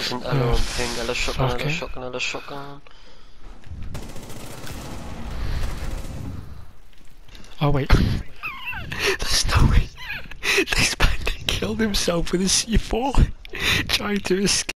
There's an Ella on ping, Ella shotgun, fuck Ella it. shotgun, Ella shotgun. Oh wait. There's no way. This bandit killed himself with a C4 trying to escape.